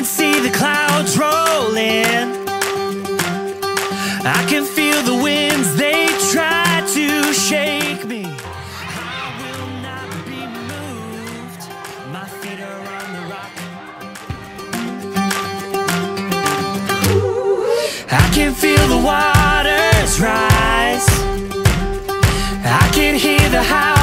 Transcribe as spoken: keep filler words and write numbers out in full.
can see the clouds rolling. I can feel the winds, they try to shake me. I will not be moved. My feet are on the rock. I can feel the waters rise. I can hear the howl